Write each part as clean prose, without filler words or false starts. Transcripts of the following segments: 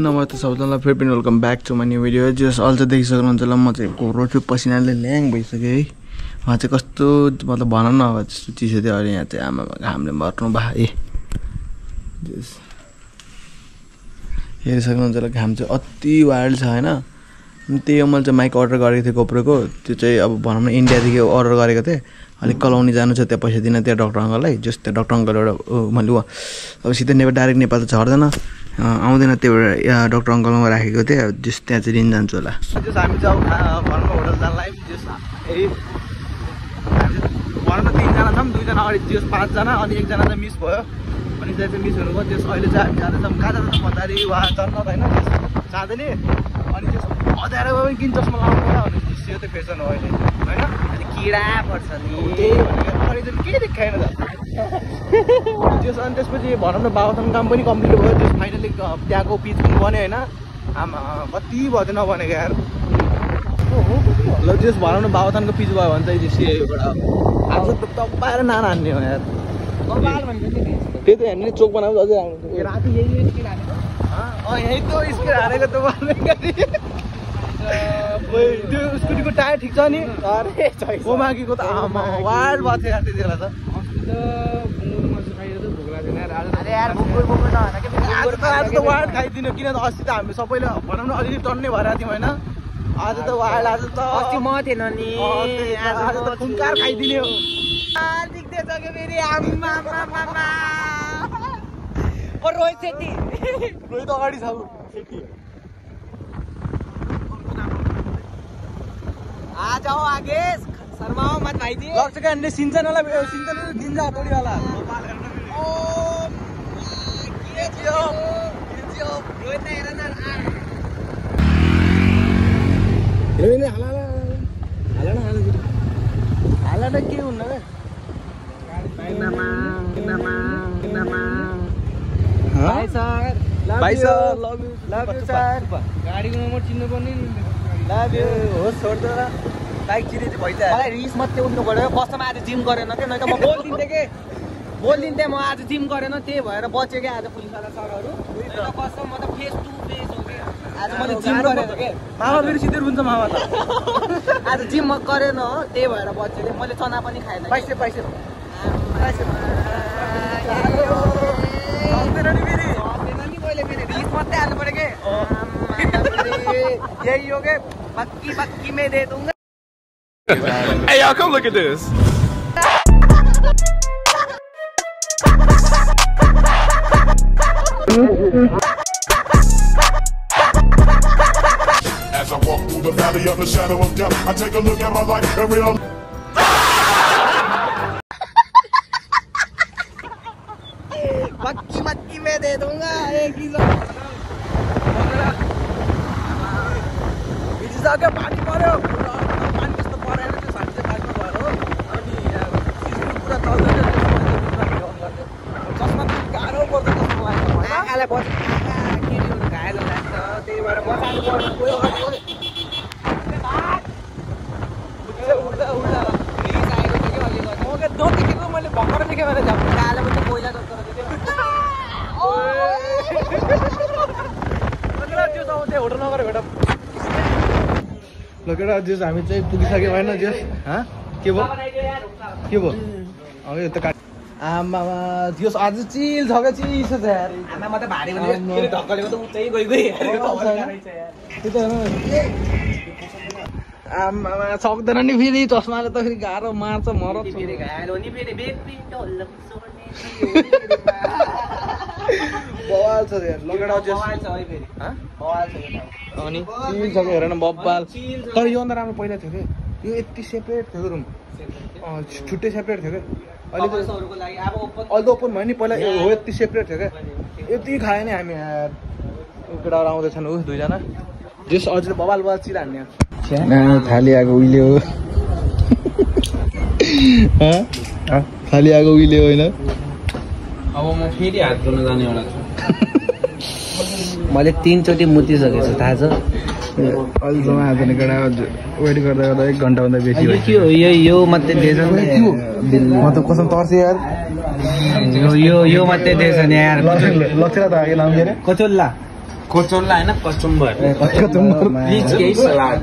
नमस्ते सबैजनालाई फेरि पनि welcome back to my new video. जस अहिले चाहिँ देखिसक्नुहुन्छ होला म चाहिँ घोरो पसिनाले ल्याङ भइसक्यो है। उहाँ चाहिँ कस्तो मतलब भन न अब त्यस्तो चिसो थियो। अहिले यहाँ चाहिँ आमा घामले मर्नु भाइ हेरिसक्नुहुन्छ होला घाम चाहिँ अति वाइल्ड छ होइन। त्यही हो मैले चाहिँ माइक अर्डर गरेको थिएँ गोप्रोको। त्यो चाहिँ अब भनौँ न इन्डियादेखि अर्डर गरेको थिएँ। अलिक कलाउनी जानु छ त्यहाँ पैसा दिन त्यहाँ डक्टर अङ्कललाई। जस त्यो डक्टर अङ्कल एउटा मैले अब सिधै डाइरेक्ट नेपाल त झर्दैन आउँदैन। त्यो एउटा डक्टर अङ्कलमा राखेको थिएँ जस त्यहाँ चाहिँ लिन जान्छु होला। जस हामी चाहिँ घरमा होटल जानलाई जस भनौँ न 3 जना छौँ, 2 जना अगाडि जस 5 जना अनि 1 जना चाहिँ मिस भयो। अनि त्यहाँ चाहिँ मिस हुनुभयो। त्यस अहिले चाहिँ हामी जाँदैछौँ कहाँ जाँदैछौँ भन्दाखेरि उहाँ जन्नत होइन जाँदैन। अनि त्यस अँध्यारो पनि किन चस्मा लाउनु होला भने त्यो त फेसन हो अहिले होइन। अनि किरा पर्छ नि त्यही भनेर अहिलेदेखि के देखाएन त त्यस। अनि त्यसपछि भनौँ न बाबाथान काम पनि कम्प्लिट भयो। त्यस फाइनली त्यहाँको पिच पनि बन्यो होइन। आमा कति भयो त नबनेको यार। ल त्यस भनौँ न बाबाथानको पिच भयो भने चाहिँ सिएबाट आज त तपाईँएर नाना हान्ने हो यार। त्यही त हामीले चोक बनाएको अझै आउनु राति यही स्किल हानेको यही त स्किल हानेको त त्यो स्कुटीको टायर ठिक छ नि। अरे गोमाकीको त आमा वार्ड भएको थियो यार त्यति बेला त। आज त वार्ड खाइदिनु किन त अस्ति त हामी सबैले भनौँ न अलिअलि टन्नै भइरहेको थियौँ होइन। आज त वार्ड आज त अस्ति म थिएन नि आज त खुङ्कार खाइदिने हो। देख्दैछ कि फेरि रोहित सेट्टी रोहित अगाडि छ सेट्टी। आ जाओ आगे शर्माओ मत भाई जी। लक्ष्य का अन्य सिंचनवाला दिन्छ थोडीवाला ओ के थियो रोहित नै हेर न हेर्ने हाला न के हुन्न बे भाइ सर लभ यू सर। गाडीको नम्बर चिन्नु पर्ने नि लभ यू होस् छोड दो बाइक चिने चाहिँ भइसक्यो। मलाई रिस मात्रै उठ्नु पऱ्यो कसम आज जिम गरेन क्या न त म बोलिदिन्थेँ म आज जिम गरेन त्यही भएर बच्यो क्या आज पुलिसवाला सरहरू कसम म त फेस टु फेस हो क्या आज मैले जिम गरेन क्या। मामा फेरि सिधै हुन्छ मामा त आज जिम म गरेन हो त्यही भएर बच्यो क्या। मैले चना पनि खाएन पैसे रिस मात्रै हाल्नु पऱ्यो के यही हो क्या पक्की में दे दूंगा। Hey y'all, come look at this. As I walk through the valley of the shadow of death, I take a look at my life and realize पक्की में दे दूंगा 1 किलो। भिजिसक्यो पानी पर्यो पानी त्यस्तो परेन त्यो साथी चाहिँ बाइकमा भयो अनि सिस्टम पुरा चल्दैन चस्मा गाह्रो पर्छ जस्तो लाग्छ आँखालाई बच केटीहरू घायल लाग्छ त्यही भएर बचाउनु पर्छ। गयो उड्दा रिस आएको थियो कि अलिक म क्या नदेखेको मैले भर्खर देखेँ भने गालो पनि पहिला जस्तो त्यो सब चाहिँ होटल नगरेर भेट लगेर जस हामी चाहिँ पुगिसक्यौँ होइन जस के भयो अब यो त आमा जस आज चिल छ क्या चिसो छ यार। आमा मात्रै भारी भने धक्कले त उतै गइ आमा सक्दैन नि फेरि चस्माले त फेरि गाह्रो मार्छ मरत फेरि घायल हो नि फेरि बवाल छ यार लगेर बवाल छ है फेरि बवाल छ अनि चिल छ हेर न बब्बाल। तर योभन्दा राम्रो पहिला थियो कि यो यति सेपरेट थियो रुम छुट्टै सेपरेट थियो क्या। अहिले त ओपन भयो नि पहिला हो यति सेपरेट थियो क्या। यति खायो नि हामी यार केटाहरू आउँदैछन् ऊ 2 जना जस अझै बबाल चिल हान्ने थाली आएको उहिले हो थाली आएको उहिले होइन। अब म फेरि हात धुन जाने होला मैले 3 चोटि मुतिसकेको छु थाहा छ। अहिलेसम्म आज केटा वेट गर्दा 1 घन्टाभन्दा बेसी भयो। यो मात्रै दिएछ नि म त कसम तर्से यार। यो मात्रै दिएछ नि यार। लक्षला त आगे नाम के रे कचोल्ला कोचोल्ला होइन कचुम्बर प्लिज केही सलाद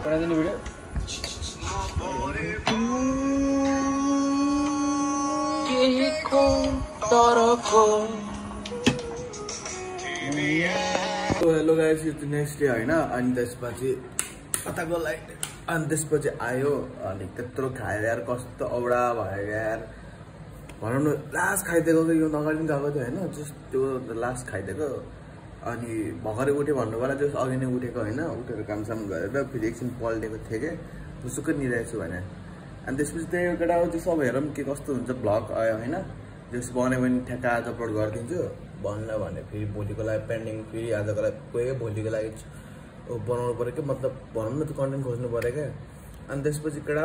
हेलो गाइस यो नेक्स्ट डे होइन अनि त्यसपछि कताको लाइट अनि त्यसपछि आयो अनि त्यत्रो खायो यार कस्तो औडा भयो यार भनौँ न लास्ट खाइदिएको यो अगाडि पनि गएको थियो होइन जस्ट त्यो लास्ट खाइदिएको अनि भर्खरै उठ्यो भन्नु बेला जस्ट अघि नै उठेको होइन उठेर कामसाम गरेर फेरि एकछिन पल्टेको थिएँ कि मुसुक्कै निरहेको छु भने अनि त्यसपछि त्यही एउटा जस अब हेरौँ के कस्तो हुन्छ भ्लग आयो होइन जस बनायो भने ठ्याक्क आज अपलोड गरिदिन्छु बन्ला भने फेरि भोलिको लागि पेन्डिङ फेरि आजको लागि गयो भोलिको लागि बनाउनु पऱ्यो क्या मतलब भनौँ न त कन्टेन्ट खोज्नु पऱ्यो क्या अनि त्यसपछि केटा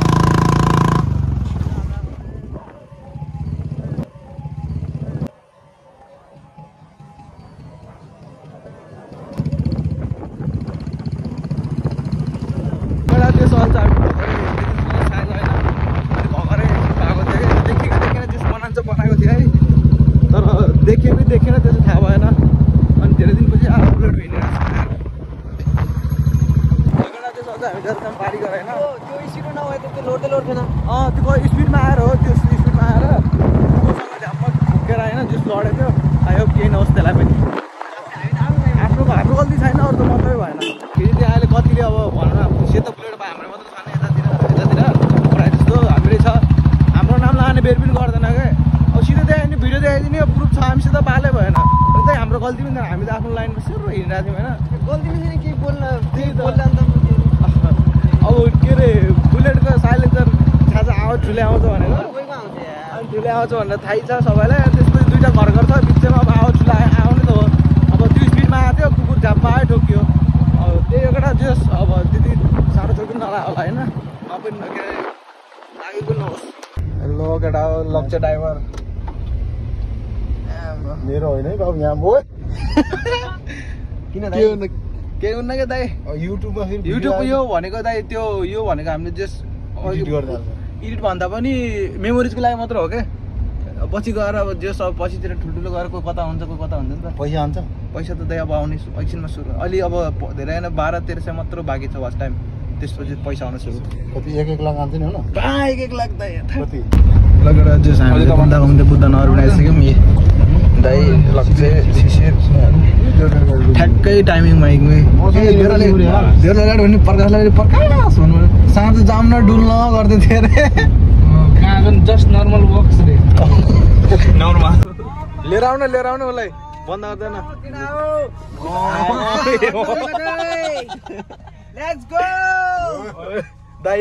देखेन त्यसो थाहा भएन अनि धेरै दिनपछि अपलोड भइरहेको छ हामी जतिसम्म पारी गरेन त्यो स्पिड नभए त त्यो लोड थिएन त्यो स्पिडमा आएर हो त्यो स्पिडमा आएर झ्याम्म ठुकेर होइन जस लडेको आयो केही नहोस् त्यसलाई पनि आफ्नो गल्ती छैन अरू त मात्रै भएन फेरि त्यहाँ अहिले कतिले अब भनौँ न सेतो प्लेट भयो हाम्रो मात्रै छैन यतातिर प्रायः जस्तो हाम्रै छ हाम्रो नाम लाने बेर पनि गर्दैन क्या अब सिधै देखाइदिने भिडियो देखाइदिने प्रुफ छ हामीसित पालै भएन त्यही हाम्रो गल्ती पनि हामी त आफ्नो लाइनमा सिरो हिँडिरहेको थियौँ होइन गल्ती पनि केही बोल्न त्यही बोल्न अब के अरे बुलेटको साइलेन्सर छाजा आवाज ठुलै आउँछ भनेर अनि ठुलै आउँछ भनेर थाहै छ सबैलाई त्यसपछि दुईवटा घर छ बिचमा अब आवाज ठुलो आउने त हो अब त्यो स्पिडमा आएको थियो कुकुर झापमा आयो ठोक्यो अब त्यही एउटा जस अब त्यति साह्रो चोक पनि नला होला होइन पनि के अरे लागेको नहोस् हेलो केटा हो लक्ष्य ड्राइभर मेरो होइन है बाबु यहाँ भयो किन के हुन्न क्या दाइ युट्युबमा युट्युब यो भनेको दाइ त्यो यो भनेको हामीले जस्ट एडिट भन्दा पनि मेमोरिजको लागि मात्र हो क्या पछि गएर अब जस अब पछितिर ठुल्ठुलो गएर कोही कता हुन्छ कोही कता हुन्छ नि त पैसा हुन्छ पैसा त दाइ अब आउने एकछिनमा सुरु अलि अब धेरै होइन 12-13 मात्र बाँकी छ वाच टाइम त्यसपछि पैसा आउन सुरु कति 1 लाख आउँछ नि हो न 1 लाख दाइ कति लगेर जस हामीले भन्दा बुद्ध नहर बनाइसक्यौँ दाइ लक्ष्य शिशिर ठ्याक्कै टाइमिङमा धेरै लगाएर भने प्रकाशलाई प्रकाश भन्नु साँझ जाम्न डुल्न गर्दै थियो अरे जस्ट नर्मल वक्स रे नर्मल लिएर आउन उसलाई बन्द गर्दैन लेट्स गो दाइ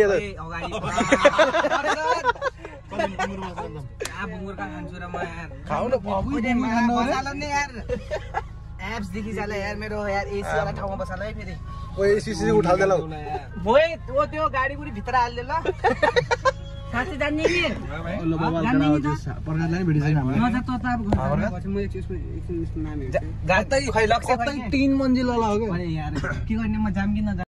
एप्स देखि जाला यार मेरो यार एसी वाला ठाउँमा बसाला है फेरि ओ एसी उठाउँदै ल मोए ओ त्यो गाडी गुडी भित्र हाल्ले ल साथी जान्ने नि ल बाबा प्रकाशलाई भिडियो छैन हाम्रो मजा त अब घर म एकछिन नाम हेर्छु गाडी त खै लक्ष्य 3 मन्जिल होला हो के यार के गर्ने म जाम कि नजाम